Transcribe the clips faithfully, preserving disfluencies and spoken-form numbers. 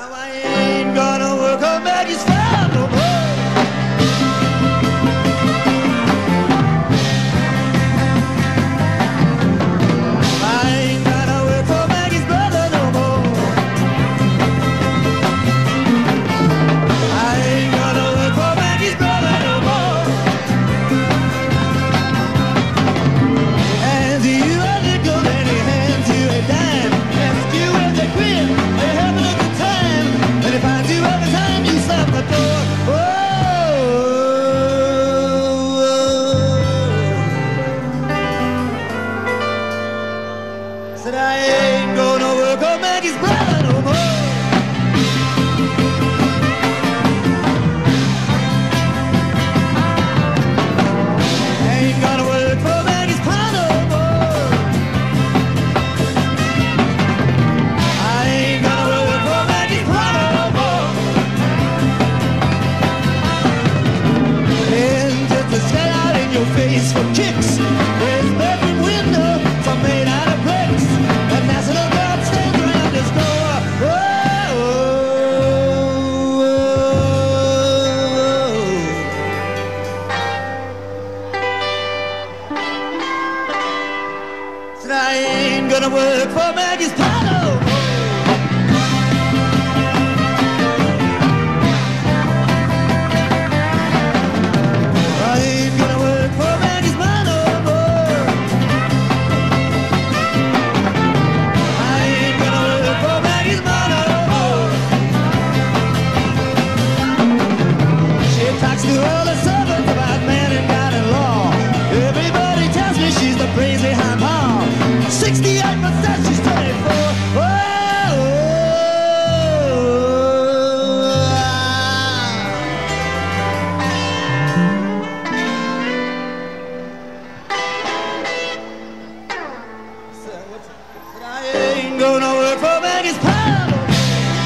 Now I ain't gonna work on Maggie's farm no more. I ain't gonna work for Maggie's brother no more. I ain't gonna work for Maggie's brother no more. Hands you a nickel and he hands you a dime. Asks you where they quit, they have a look at time. And he finds you every time you slam the door. Whoa, said I ain't gonna work on Maggie's brother no more. I ain't gonna work for Maggie's pa no more. I ain't gonna work for Maggie's pa no more. And just to stare out in your face for kicks. There's bedroom windows are made out of bricks. And National Guard stands around his door. Whoa, whoa, whoa. Said I ain't gonna work for Maggie's pa no more. I ain't gonna work for Maggie's ma no more. I ain't gonna work for Maggie's ma no more. She talks to all the servants about man and God and law. Everybody tells me she's the crazy high mom. Sixty-eight percent she's twenty-four. Whoa, said I ain't gonna work for Maggie's pa no more.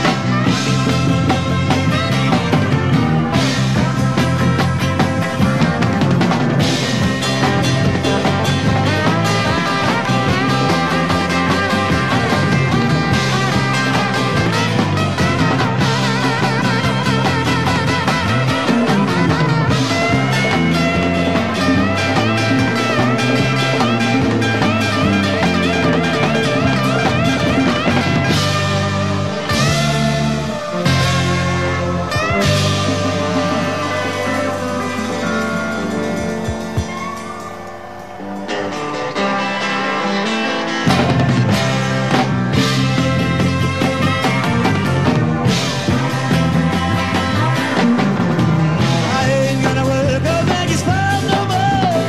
I ain't gonna work on Maggie's farm no more.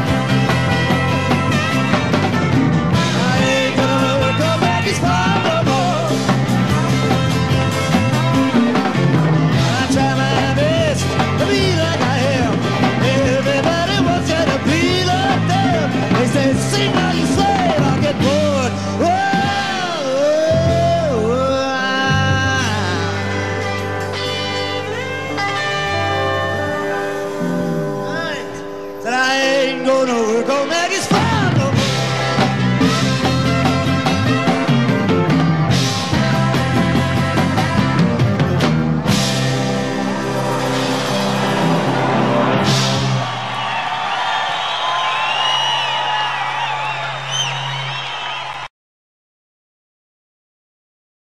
I ain't gonna work on Maggie's farm no more. I try my best to be like I am. Everybody wants you to be like them. They say, sing while you slave, I'll get bored. Whoa, whoa, whoa. Said I ain't gonna work on Maggie.